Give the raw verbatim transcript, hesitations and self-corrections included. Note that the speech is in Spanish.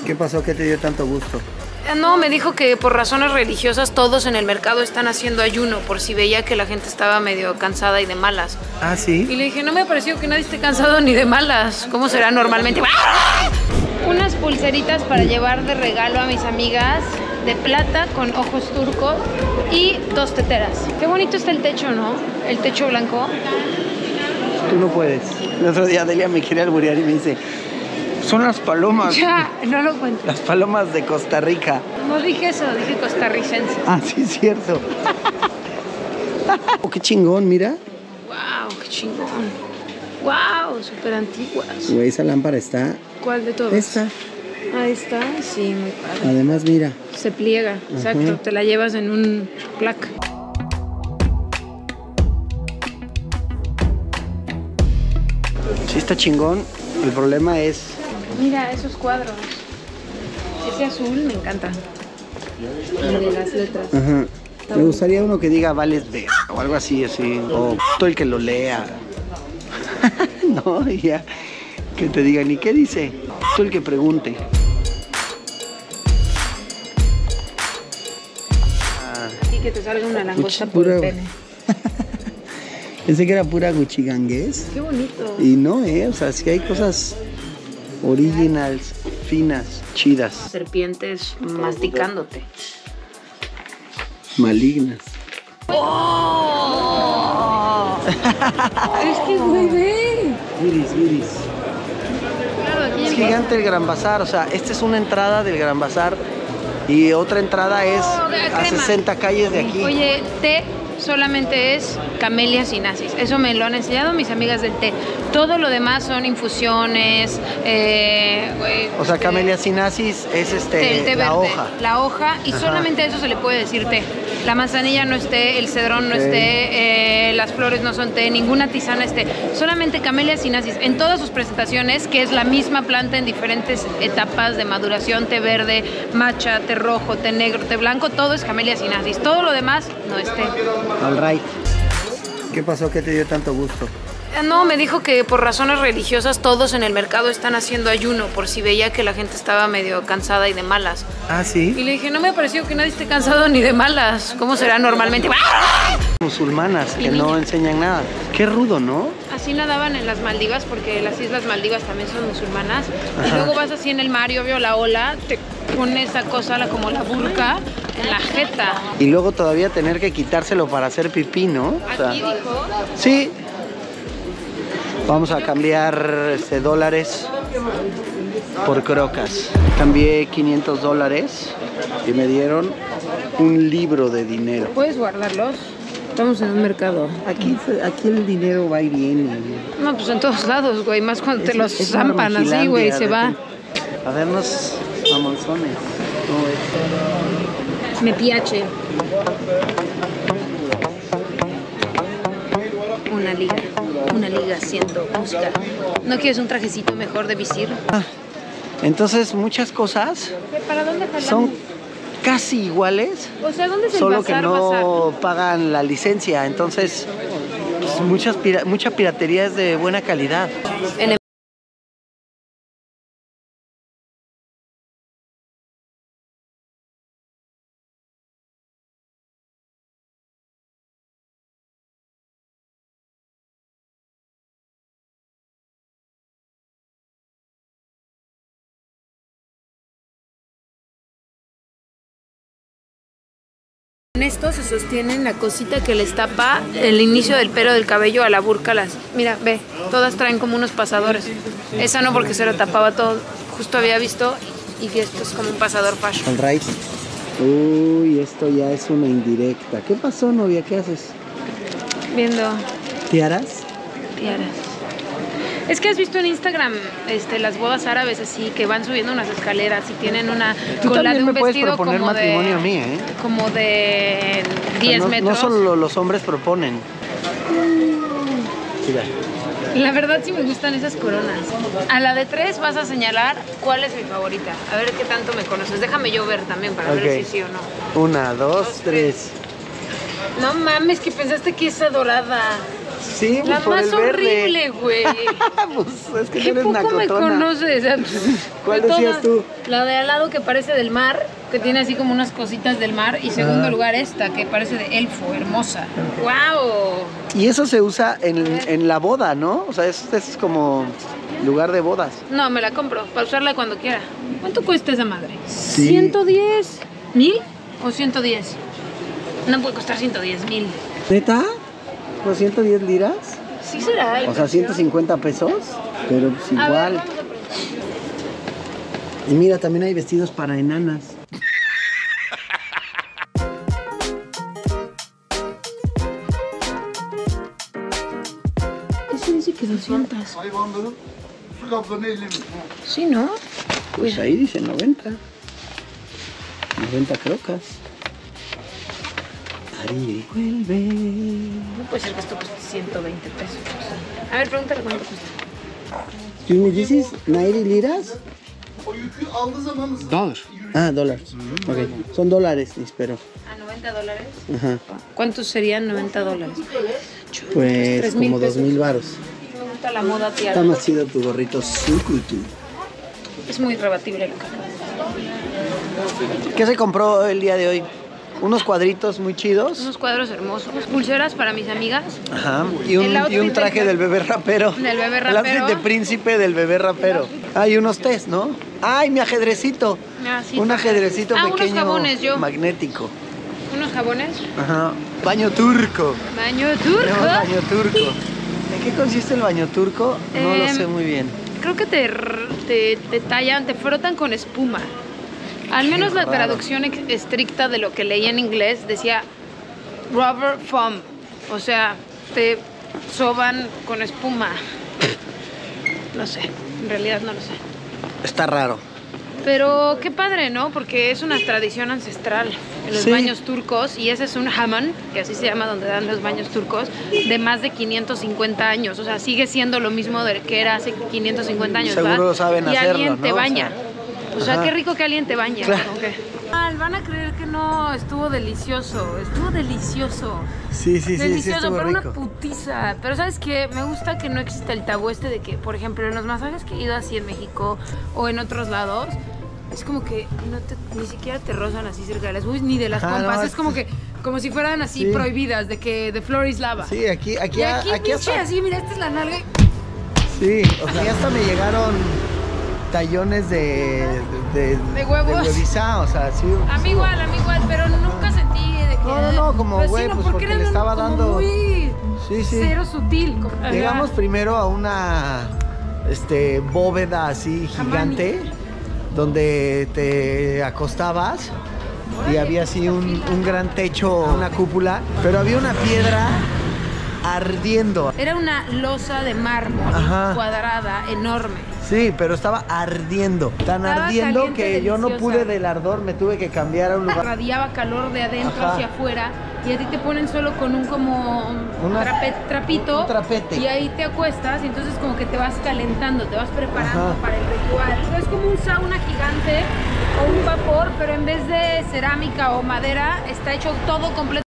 ¿Qué pasó? ¿Qué te dio tanto gusto? No, me dijo que por razones religiosas todos en el mercado están haciendo ayuno por si veía que la gente estaba medio cansada y de malas. ¿Ah, sí? Y le dije, no me ha parecido que nadie esté cansado ni de malas. ¿Cómo será normalmente? Unas pulseritas para llevar de regalo a mis amigas de plata con ojos turcos y dos teteras. Qué bonito está el techo, ¿no? El techo blanco. Tú no puedes. El otro día Delia me quiere alburear y me dice, son las palomas. Ya, no lo cuento. Las palomas de Costa Rica. No dije eso, dije costarricense. Ah, sí, es cierto. Oh, qué chingón, mira. Wow, qué chingón. Wow, súper antiguas. Güey, esa lámpara está... ¿Cuál de todas? Esta. Ahí está, sí, muy padre. Además, mira. Se pliega, exacto. Uh-huh. Te la llevas en un placa. Sí está chingón. El problema es... Mira esos cuadros. Ese azul me encanta. El de las letras. Ajá. Me gustaría uno que diga vales ver o algo así, así. O todo el que lo lea. No, ya. Que te digan, ¿y qué dice? Todo el que pregunte. Y que te salga una langosta por el pene. Pensé que era pura guchigangués. Qué bonito. Y no, eh, o sea, sí hay cosas originals, finas, chidas. Serpientes masticándote. Malignas. ¡Oh! Es que es bebé. Iris, iris. Claro, aquí es gigante el Gran Bazar, o sea, esta es una entrada del Gran Bazar y otra entrada es oh, a sesenta calles de aquí. Oye, té solamente es camelia sinensis. Eso me lo han enseñado mis amigas del té. Todo lo demás son infusiones. Eh, o sea, camelia sinensis es este, té, té la verde, hoja. La hoja y Ajá. solamente a eso se le puede decir té. La manzanilla no es té, el cedrón no okay. es té, eh, las flores no son té, ninguna tisana es té. Solamente camelia sinensis. En todas sus presentaciones, que es la misma planta en diferentes etapas de maduración, té verde, matcha, té rojo, té negro, té blanco, todo es camelia sinensis. Todo lo demás no es té. All right. ¿Qué pasó? ¿Qué te dio tanto gusto? No, me dijo que por razones religiosas todos en el mercado están haciendo ayuno por si veía que la gente estaba medio cansada y de malas. ¿Ah, sí? Y le dije, no me ha parecido que nadie esté cansado ni de malas. ¿Cómo será normalmente? Musulmanas que no enseñan nada. Qué rudo, ¿no? Así nadaban en las Maldivas porque las Islas Maldivas también son musulmanas. Ajá. Y luego vas así en el mar y obvio la ola te pone esa cosa como la burka en la jeta. Y luego todavía tener que quitárselo para hacer pipí, ¿no? Aquí o sea, dijo... Sí. Vamos a cambiar este, dólares por crocas. Cambié quinientos dólares y me dieron un libro de dinero. ¿Puedes guardarlos? Estamos en un mercado. Aquí, aquí el dinero va y viene. No, pues en todos lados, güey. Más cuando es, te los zampan así, güey, se va. A vernos mamonzones. ¿Cómo es? Me piace. Una liga. Una liga siendo busca. ¿No quieres un trajecito mejor de visir? Ah, entonces muchas cosas ¿Para dónde son casi iguales. O sea, ¿dónde es el solo bazar, que no bazar? pagan la licencia. Entonces, pues, muchas pira mucha piratería es de buena calidad. En el En esto se sostienen la cosita que les tapa el inicio del pelo del cabello a la burka. Las, mira, ve, todas traen como unos pasadores. Esa no, porque se lo tapaba todo. Justo había visto y que esto es como un pasador fashion. All right. Uy, esto ya es una indirecta. ¿Qué pasó, novia? ¿Qué haces? Viendo. ¿Tiaras? Tiaras. Es que has visto en Instagram este, las bodas árabes así, que van subiendo unas escaleras y tienen una Tú cola de un me puedes vestido proponer como matrimonio de, a mí, ¿eh? como de diez o sea, no, metros. No solo los hombres proponen. Mira. La verdad sí me gustan esas coronas. A la de tres vas a señalar cuál es mi favorita. A ver qué tanto me conoces. Déjame yo ver también para okay. ver si sí o no. Una, dos, dos tres. No mames, que pensaste que esa dorada. Sí, pues La por más el verde. horrible, güey. Pues es que Qué no eres poco me nacotona. conoces. ¿Cuál De decías todas, tú? La de al lado que parece del mar, que tiene así como unas cositas del mar. Y segundo Ah. lugar esta, que parece de elfo, hermosa. ¡Wow! Y eso se usa en, en la boda, ¿no? O sea, es, es como lugar de bodas. No, me la compro, para usarla cuando quiera. ¿Cuánto cuesta esa madre? Sí. ¿ciento diez? ¿Mil o ciento diez? No puede costar ciento diez mil. ¿Neta? ¿Por ciento diez liras? Sí será. O sea, ciento cincuenta pesos. Pero pues A ver, igual. vamos a preguntar. Y mira, también hay vestidos para enanas. Eso dice que doscientos. Sí, ¿no? Pues ahí dice noventa. noventa crocas. Ari, vuelve. No puede ser que esto cueste ciento veinte pesos. A ver, pregúntale cuánto cuesta. Excuse me, this is ninety liras? Dollar. Ah, dólares. Ok. Son dólares, espero. ¿A noventa dólares? Ajá. ¿Cuántos serían noventa dólares? Pues Tres mil como dos pesos. mil varos. Me gusta la moda, tía. Está más chido tu gorrito Sukutu. Es muy rebatible lo que acabo de decir. ¿Qué se compró el día de hoy? Unos cuadritos muy chidos. Unos cuadros hermosos. Pulseras para mis amigas. Ajá. Y un, El outfit y un traje del- del bebé rapero. Del bebé El outfit rapero. de príncipe del bebé rapero. Hay unos test, ¿no? ¡Ay, mi ajedrecito! Ah, sí, Un está. ajedrecito Ah, unos pequeño jabones, yo. magnético. Unos jabones. Ajá. Baño turco. Baño Tenemos turco. baño turco. ¿En qué consiste el baño turco? No lo Em, sé muy bien. Creo que te, r- te, te tallan, te frotan con espuma. Al menos Qué la raro. traducción ex- estricta de lo que leí en inglés decía rubber foam. O sea, te soban con espuma. No sé, en realidad no lo sé. Está raro. Pero qué padre, ¿no? Porque es una tradición ancestral en los Sí. baños turcos y ese es un hammam, que así se llama donde dan los baños turcos, de más de quinientos cincuenta años. O sea, sigue siendo lo mismo de que era hace quinientos cincuenta años, Seguro ¿va? saben y hacerlo, alguien te ¿no? O baña. sea, O sea, ajá. qué rico que alguien te baña. Claro. ¿o qué? Mal, van a creer que no, estuvo delicioso, estuvo delicioso. Sí, sí, sí, sí, Delicioso, estuvo pero rico. una putiza. Pero ¿sabes qué? Me gusta que no exista el tabú este de que, por ejemplo, en los masajes que he ido así en México o en otros lados, es como que no te, ni siquiera te rozan así cerca de las boobies ni de las Ajá, pompas. no, es como que como si fueran así Sí. prohibidas, de que de floor is lava. Sí, aquí, aquí, Y aquí, aquí pinche, hasta, así, mira, esta es la nalga. y- sí, o sea, hasta me llegaron tallones de, de, De huevos. de hueviza, o sea, sí. A mí igual, a mí igual, pero nunca sentí de que... No, no, no, como, Pero sí, güey, no, pues, porque eran le estaba como dando- muy Sí, sí. cero sutil. como- ajá. Llegamos primero a una este, bóveda así gigante donde te acostabas y había así un, un gran techo, una cúpula, pero había una piedra ardiendo. Era una losa de mármol Ajá. cuadrada, enorme. Sí, pero estaba ardiendo, tan Estaba ardiendo caliente, que yo no deliciosa. pude del ardor, me tuve que cambiar a un lugar. Radiaba calor de adentro Ajá. hacia afuera y a ti te ponen solo con un como Una- trape- trapito un trapete. y ahí te acuestas y entonces como que te vas calentando, te vas preparando Ajá. para el ritual. Es como un sauna gigante o un vapor, pero en vez de cerámica o madera está hecho todo completo.